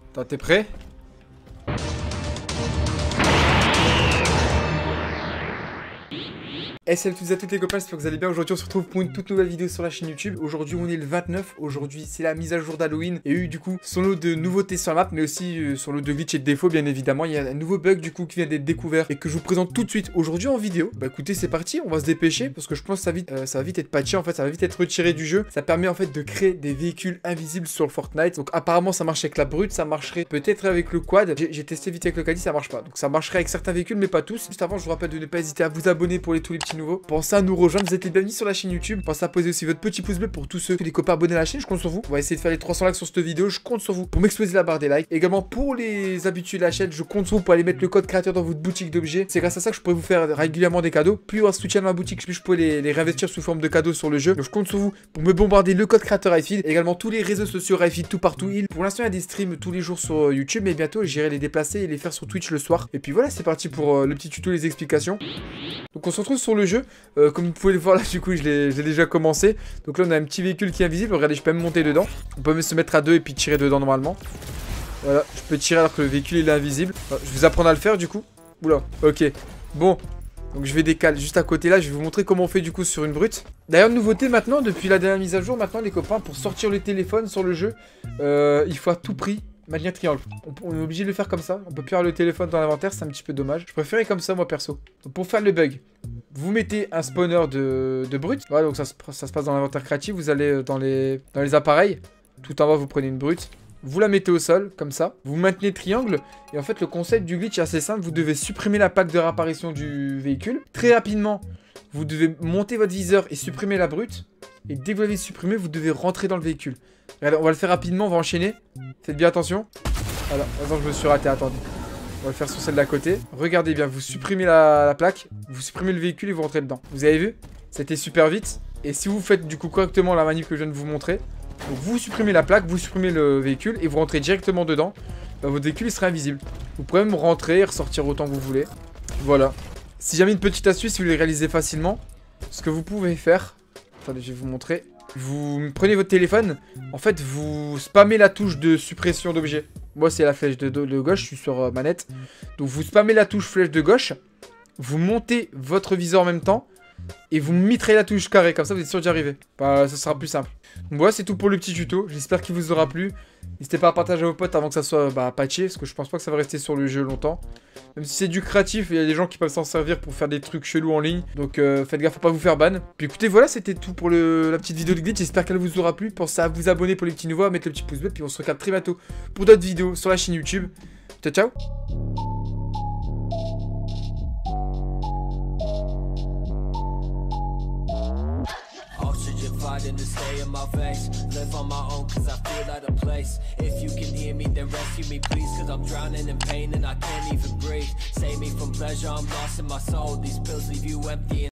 Attends, t'es prêt? Et salut à tous et à toutes les copains, j'espère que vous allez bien. Aujourd'hui on se retrouve pour une toute nouvelle vidéo sur la chaîne YouTube. Aujourd'hui on est le 29, aujourd'hui c'est la mise à jour d'Halloween. Et eu du coup son lot de nouveautés sur la map, mais aussi son lot de glitch et de défauts bien évidemment. Il y a un nouveau bug du coup qui vient d'être découvert et que je vous présente tout de suite aujourd'hui en vidéo. Bah écoutez, c'est parti, on va se dépêcher parce que je pense que ça va vite être patché en fait, ça va vite être retiré du jeu. Ça permet en fait de créer des véhicules invisibles sur le Fortnite. Donc apparemment ça marche avec la brute, ça marcherait peut-être avec le quad. J'ai testé vite avec le caddie, ça marche pas. Donc ça marcherait avec certains véhicules mais pas tous. Juste avant je vous rappelle de ne pas hésiter à vous abonner pour tous les petits nouveaux. Pensez à nous rejoindre, vous êtes les bienvenus sur la chaîne YouTube. Pensez à poser aussi votre petit pouce bleu pour tous ceux, tous les copains abonnés à la chaîne, je compte sur vous. On va essayer de faire les 300 likes sur cette vidéo, je compte sur vous pour m'exploser la barre des likes. Également pour les habitués de la chaîne, je compte sur vous pour aller mettre le code créateur dans votre boutique d'objets. C'est grâce à ça que je pourrais vous faire régulièrement des cadeaux. Plus il y aura ce soutien dans ma boutique, plus je peux les réinvestir sous forme de cadeaux sur le jeu. Donc je compte sur vous pour me bombarder le code créateur Highfield. Également tous les réseaux sociaux Highfield tout partout. Pour l'instant il y a des streams tous les jours sur YouTube, mais bientôt j'irai les déplacer et les faire sur Twitch le soir. Et puis voilà, c'est parti pour le petit tuto, les explications. Donc on se retrouve sur le jeu, comme vous pouvez le voir là du coup je l'ai déjà commencé. Donc là on a un petit véhicule qui est invisible, regardez je peux même monter dedans. On peut même se mettre à deux et puis tirer dedans normalement. Voilà, je peux tirer alors que le véhicule il est invisible. Je vais vous apprendre à le faire du coup. Oula, ok, bon. Donc je vais décaler juste à côté là, je vais vous montrer comment on fait du coup sur une brute. D'ailleurs nouveauté maintenant, depuis la dernière mise à jour, maintenant les copains, pour sortir le téléphone sur le jeu, il faut à tout prix manière triangle. On est obligé de le faire comme ça. On peut plus avoir le téléphone dans l'inventaire, c'est un petit peu dommage. Je préférais comme ça moi perso. Donc pour faire le bug, vous mettez un spawner de brute. Voilà, donc ça se passe dans l'inventaire créatif. Vous allez dans les appareils. Tout en bas, vous prenez une brute. Vous la mettez au sol, comme ça. Vous maintenez triangle. Et en fait, le concept du glitch est assez simple. Vous devez supprimer la plaque de réapparition du véhicule. Très rapidement, vous devez monter votre viseur et supprimer la brute. Et dès que vous l'avez supprimé, vous devez rentrer dans le véhicule. Regardez, on va le faire rapidement, on va enchaîner. Faites bien attention. Voilà, attends, je me suis raté, attendez. On va le faire sur celle d'à côté. Regardez bien, vous supprimez la plaque, vous supprimez le véhicule et vous rentrez dedans. Vous avez vu? C'était super vite. Et si vous faites du coup correctement la manip que je viens de vous montrer, donc vous supprimez la plaque, vous supprimez le véhicule et vous rentrez directement dedans, bah, votre véhicule il sera invisible. Vous pouvez même rentrer et ressortir autant que vous voulez. Voilà. Si jamais une petite astuce, si vous voulez réaliser facilement, ce que vous pouvez faire... Attendez, je vais vous montrer. Vous prenez votre téléphone, en fait vous spammez la touche de suppression d'objet. Moi c'est la flèche de gauche, je suis sur manette. Donc vous spammez la touche flèche de gauche, vous montez votre viseur en même temps et vous mitrez la touche carré, comme ça vous êtes sûr d'y arriver. Bah ça sera plus simple. Donc voilà, c'est tout pour le petit tuto, j'espère qu'il vous aura plu. N'hésitez pas à partager à vos potes avant que ça soit patché, parce que je pense pas que ça va rester sur le jeu longtemps. Même si c'est du créatif, il y a des gens qui peuvent s'en servir pour faire des trucs chelous en ligne. Donc faites gaffe à pas vous faire ban. Puis écoutez, voilà, c'était tout pour la petite vidéo de glitch. J'espère qu'elle vous aura plu. Pensez à vous abonner pour les petits nouveaux, à mettre le petit pouce bleu. Puis on se recapte très bientôt pour d'autres vidéos sur la chaîne YouTube. Ciao, ciao. Fighting to stay in my veins, live on my own cause I feel out of place. If you can hear me then rescue me please, cause I'm drowning in pain and I can't even breathe. Save me from pleasure, I'm lost in my soul. These pills leave you empty.